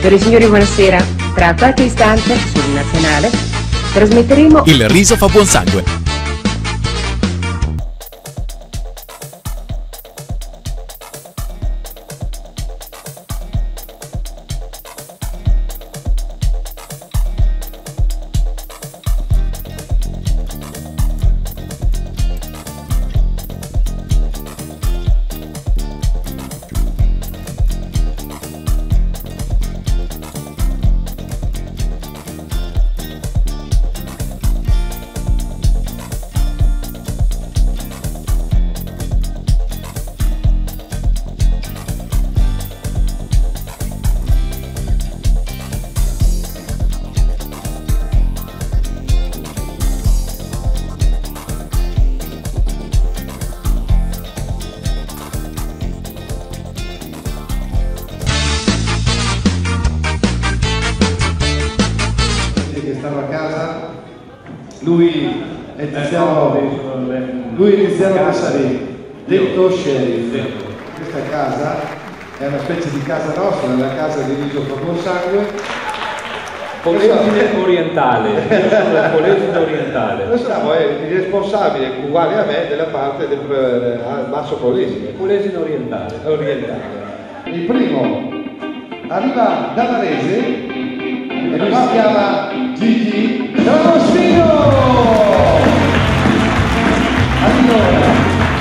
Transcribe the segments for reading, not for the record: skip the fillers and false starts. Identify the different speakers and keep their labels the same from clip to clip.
Speaker 1: Signore e signori, buonasera. Tra qualche istante sul Nazionale trasmetteremo
Speaker 2: Il riso fa buon sangue.
Speaker 3: Stavo a casa, lui è Tiziano Cassari, detto Sheriff. Questa casa è una specie di casa nostra, è la casa di Riso fa buon sangue.
Speaker 4: Polesine orientale, io sono il Polesine orientale.
Speaker 3: Noi siamo i responsabili, uguali a me, della parte del basso Polesine.
Speaker 4: Polesine orientale.
Speaker 3: Il primo arriva da Varese e lui si chiama Gigi D'Agostino. Allora,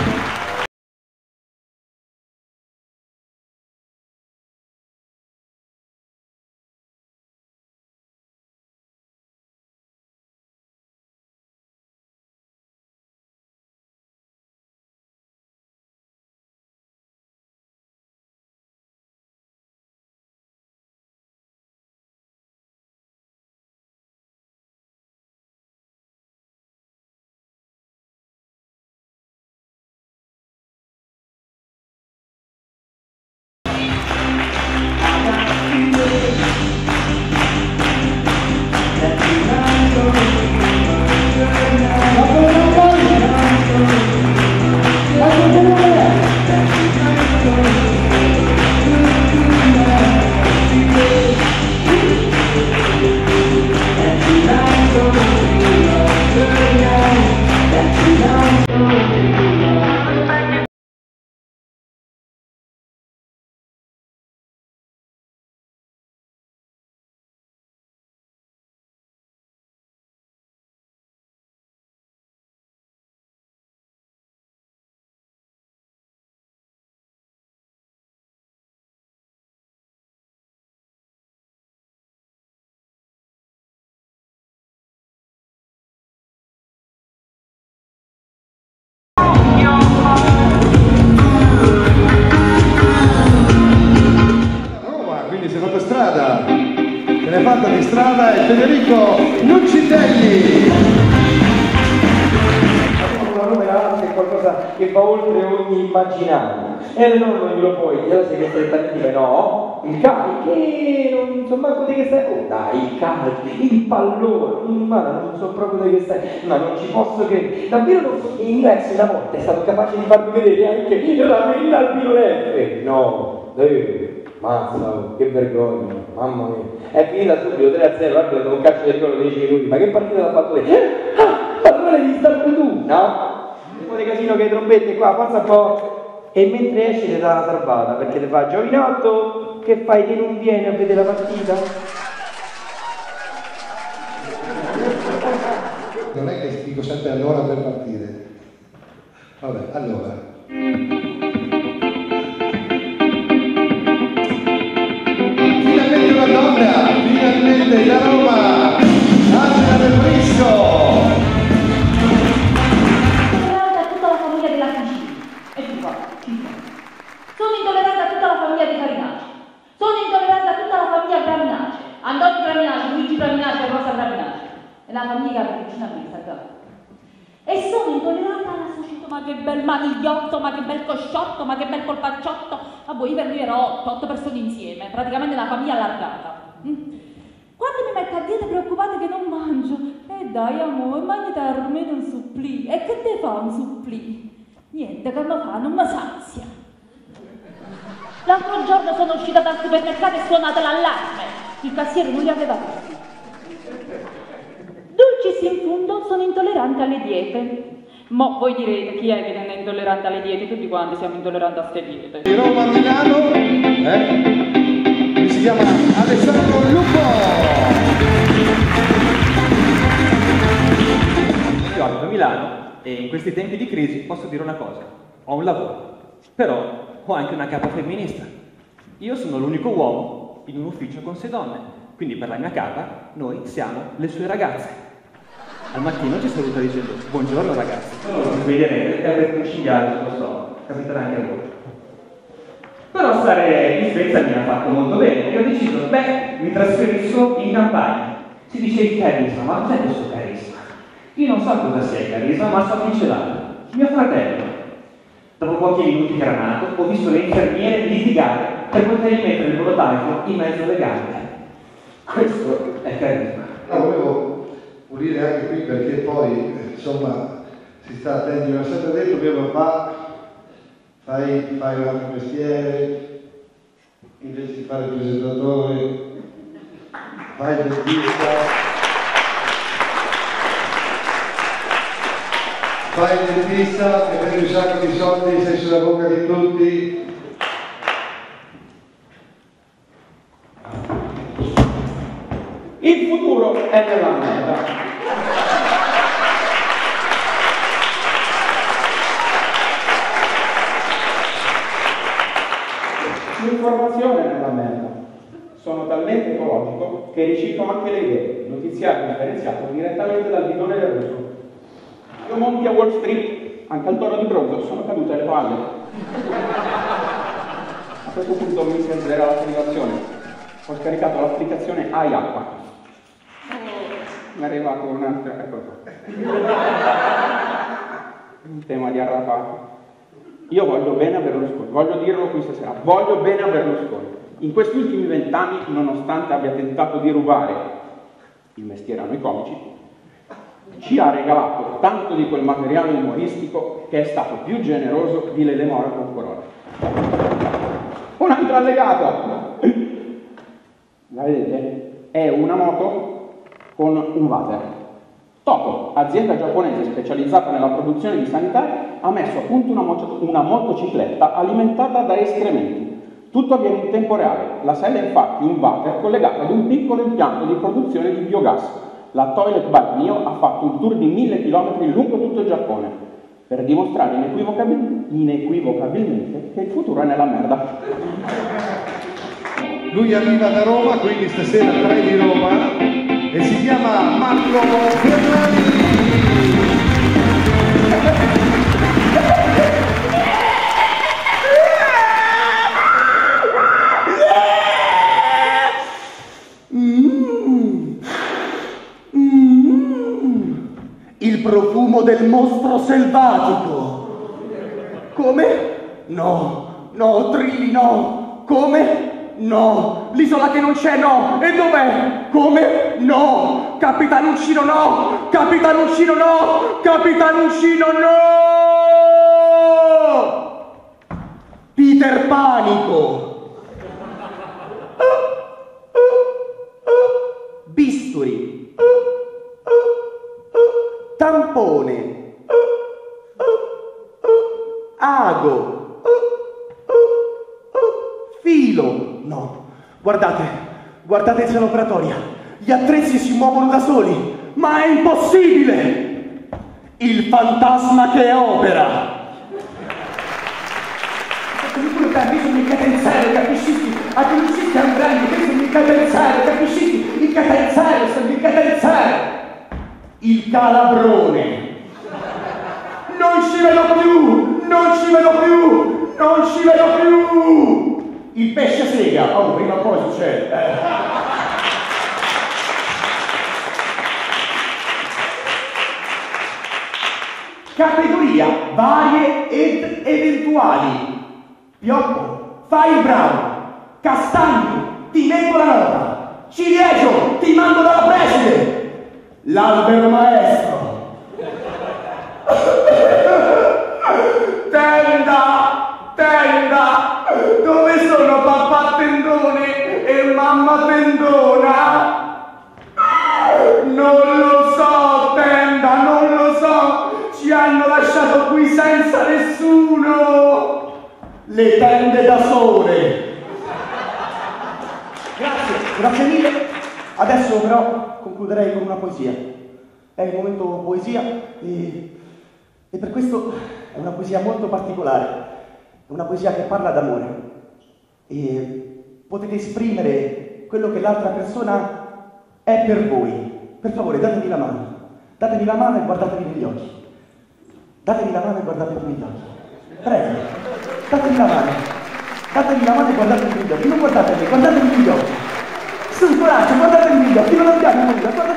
Speaker 3: si è fatta strada, se n'è fatta di strada e Federico Nuccitelli.
Speaker 5: Una Roma è qualcosa che va oltre ogni immaginario. E allora non glielo puoi dire, allora sei costrettamente no, il calcio, che non so manco di che stai. Oh dai, il calcio, il pallone, ma non so proprio di che stai. Ma non ci posso credere. Davvero non so. Ingresso una volta è stato capace di farmi vedere anche la verità al Pino. No, mazza, che vergogna, mamma mia. È finita subito 3-0, guarda con un calcio di rigore 10 minuti, ma che partita l'ha fatto lei? Ma l'hai vista pure tu, no? Un po' di casino che trombette qua, forza un po'. E mentre esce ti dà la salvata, perché ti fa giovinotto, che fai che non vieni a vedere la partita?
Speaker 3: Non è che dico sempre allora per partire. Vabbè, allora. Finalmente una donna, finalmente da Roma, Angela Del Brisco.
Speaker 6: Sono intollerante a tutta la famiglia di Farinace. Sono intollerante a tutta la famiglia Braminace. Antonio Braminace, Luigi Braminace e Rosa Braminace. È la famiglia che vicina a me, sapete? E sono intollerante alla società, ma che bel manigliotto, ma che bel cosciotto, ma che bel colpacciotto. Ma voi per lui ero 8 persone insieme, praticamente una famiglia allargata. Quando mi metto a dieta preoccupate che non mangio, dai amore, mangiate almeno un supplì. E che te fa un supplì? Niente, che mi fa, non mi sazia. L'altro giorno sono uscita dal supermercato e suonate l'allarme. Il cassiere non li aveva visti. Dulcis in fundo sono intollerante alle diete. Mo voi direte, chi è che non è intollerante alle diete? Tutti quanti siamo intolleranti a ste diete.
Speaker 3: Di Roma a Milano, si chiama Alessandro Lupo.
Speaker 2: Io abito a Milano e in questi tempi di crisi posso dire una cosa: ho un lavoro, però ho anche una capa femminista. Io sono l'unico uomo in un ufficio con 6 donne, quindi per la mia capa noi siamo le sue ragazze. Al mattino ci saluta dicendo buongiorno ragazzi. Mi sveglierete e avrete un cinghiale sullo stomaco, capiterà anche a voi. Però stare in Svezia mi ha fatto molto bene e ho deciso, mi trasferisco in campagna. Si dice il carisma, ma cos'è questo carisma? Io non so cosa sia il carisma, ma so chi ce l'ha. Mio fratello. Dopo pochi minuti che era nato, ho visto le infermiere litigare per potergli mettere il volotaico in mezzo alle gambe. Questo è carisma.
Speaker 3: Volevo pulire anche qui perché poi, insomma, si sta attenti. Mi ha sempre detto mio papà, fai un altro mestiere, invece di fare il presentatore, fai il dentista, fai il dentista e prendi un sacco di soldi, sei sulla bocca di tutti.
Speaker 5: Il futuro è nella merda. L'informazione è nella merda. Sono talmente ecologico che riciclo anche le idee. Notiziario differenziato direttamente dal bidone del russo. Io monti a Wall Street, anche al toro di bronzo, sono cadute le palle. A questo punto mi servirà la salivazione. Ho scaricato l'applicazione Hai Acqua. Mi è arrivato un altro, ecco qua. Un tema di arrapato. Io voglio bene a Berlusconi, voglio dirlo qui stasera, voglio bene a Berlusconi. In questi ultimi 20 anni, nonostante abbia tentato di rubare il mestiere a noi comici, ci ha regalato tanto di quel materiale umoristico che è stato più generoso di Lele Mora con Corona. Un altro allegato! La vedete? È una moto con un water. Toto, azienda giapponese specializzata nella produzione di sanitari, ha messo a punto una motocicletta alimentata da escrementi. Tutto avviene in tempo reale. La sella è infatti un water collegato ad un piccolo impianto di produzione di biogas. La Toilet Bike Mio ha fatto un tour di 1000 km lungo tutto il Giappone per dimostrare inequivocabilmente che il futuro è nella merda.
Speaker 3: Lui arriva da Roma, quindi stasera 3 di Roma, e si chiama Marco Ferrari.
Speaker 7: Il profumo del mostro selvatico. Come? No, no, Trilli, no. Come? No, l'isola che non c'è, no. E dov'è? Come? No. Capitanuncino, no. Capitanuncino, no. Capitanuncino, no. Peter Panico. Bisturi. Tampone. Ago. Filo. No, guardate c'è l'operatoria. Gli attrezzi si muovono da soli, ma è impossibile. Il fantasma che opera. Quello che ha bisogno di cadenzare, capisci? A che non si sta andando, che sono di cadenzare, capisci? Il cadenzare, sono di cadenzare. Il calabrone. Non ci vedo più, non ci vedo più, non ci vedo più. Il pesce sega, oh, prima o poi succede. Categoria varie ed eventuali. Pioppo, fai il bravo. Castagno, ti metto la nota. Ciliegio, ti mando dalla preside. L'albero maestro. Tenda, dove sono papà tendone e mamma tendone? hanno lasciato qui senza nessuno. Le tende da sole. Grazie mille. Adesso però concluderei con una poesia. È il momento poesia e per questo è una poesia molto particolare. È una poesia che parla d'amore. E potete esprimere quello che l'altra persona è per voi. Per favore, datevi la mano. Datevi la mano e guardatevi negli occhi. Datevi la mano e guardatevi negli occhi. Prego. Datevi la mano. Datevi la mano e guardatevi negli occhi. Non guardatevi, guardatevi negli occhi. Su, coraggio, guardatevi negli occhi. Non abbiamo paura.